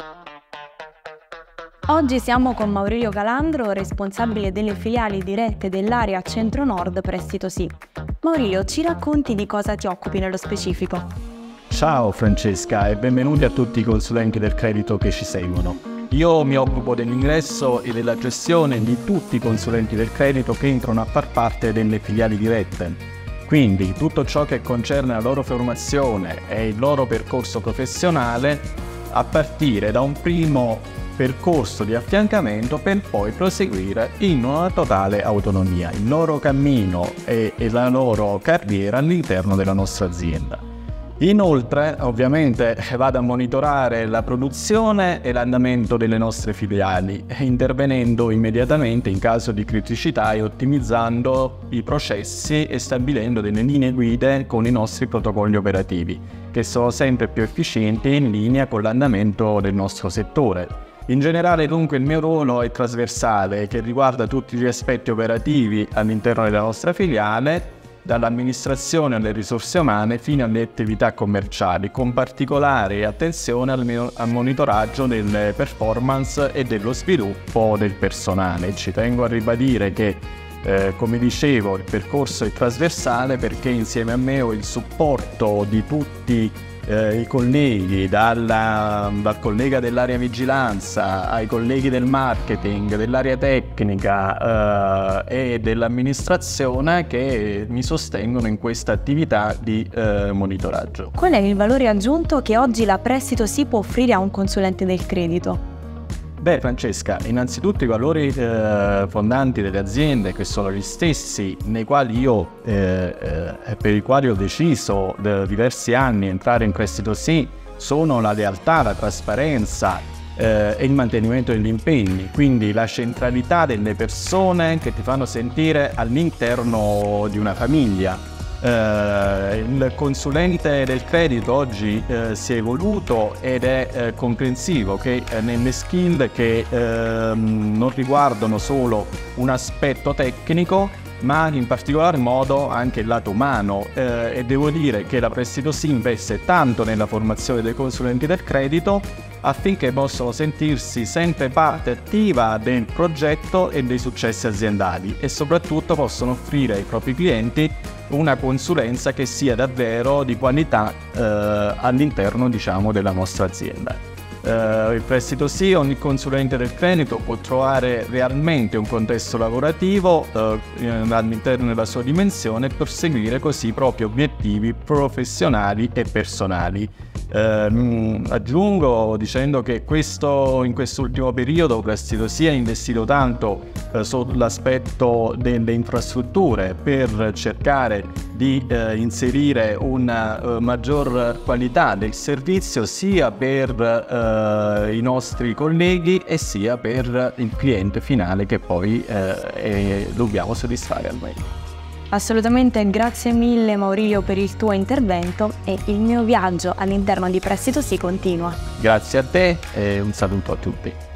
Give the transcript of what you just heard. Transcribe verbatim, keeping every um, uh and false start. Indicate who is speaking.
Speaker 1: Oggi siamo con Maurilio Calandro, responsabile delle filiali dirette dell'area Centro-Nord Prestito Sì. Maurilio, ci racconti di cosa ti occupi nello specifico?
Speaker 2: Ciao Francesca e benvenuti a tutti i consulenti del credito che ci seguono. Io mi occupo dell'ingresso e della gestione di tutti i consulenti del credito che entrano a far parte delle filiali dirette. Quindi tutto ciò che concerne la loro formazione e il loro percorso professionale a partire da un primo percorso di affiancamento per poi proseguire in una totale autonomia, il loro cammino e, e la loro carriera all'interno della nostra azienda. Inoltre, ovviamente, vado a monitorare la produzione e l'andamento delle nostre filiali, intervenendo immediatamente in caso di criticità e ottimizzando i processi e stabilendo delle linee guida con i nostri protocolli operativi, che sono sempre più efficienti e in linea con l'andamento del nostro settore. In generale, dunque, il mio ruolo è trasversale, che riguarda tutti gli aspetti operativi all'interno della nostra filiale, dall'amministrazione alle risorse umane fino alle attività commerciali, con particolare attenzione al, al monitoraggio delle performance e dello sviluppo del personale. Ci tengo a ribadire che, eh, come dicevo, il percorso è trasversale perché insieme a me ho il supporto di tutti Eh, i colleghi, dalla, dal collega dell'area vigilanza ai colleghi del marketing, dell'area tecnica eh, e dell'amministrazione che mi sostengono in questa attività di eh, monitoraggio.
Speaker 1: Qual è il valore aggiunto che oggi la Prestito Sì può offrire a un consulente del credito?
Speaker 2: Beh Francesca, innanzitutto i valori eh, fondanti delle aziende, che sono gli stessi nei quali io, eh, eh, per i quali ho deciso da diversi anni entrare in Prestito Sì, sono la lealtà, la trasparenza eh, e il mantenimento degli impegni, quindi la centralità delle persone che ti fanno sentire all'interno di una famiglia. Uh, il consulente del credito oggi uh, si è evoluto ed è uh, comprensivo che uh, nelle skill che uh, non riguardano solo un aspetto tecnico, ma in particolar modo anche il lato umano, uh, e devo dire che la Prestito Sì investe tanto nella formazione dei consulenti del credito affinché possano sentirsi sempre parte attiva del progetto e dei successi aziendali e soprattutto possono offrire ai propri clienti una consulenza che sia davvero di qualità eh, all'interno, diciamo, della nostra azienda. Eh, il Prestito Sì, ogni consulente del credito può trovare realmente un contesto lavorativo eh, all'interno della sua dimensione e perseguire così i propri obiettivi professionali e personali. Eh, aggiungo dicendo che questo, in quest'ultimo periodo Prestito Sì ha investito tanto eh, sull'aspetto delle infrastrutture per cercare di eh, inserire una uh, maggior qualità del servizio sia per uh, i nostri colleghi e sia per il cliente finale che poi uh, è, dobbiamo soddisfare al meglio.
Speaker 1: Assolutamente, grazie mille Maurilio per il tuo intervento e il mio viaggio all'interno di Prestito Sì continua.
Speaker 2: Grazie a te e un saluto a tutti.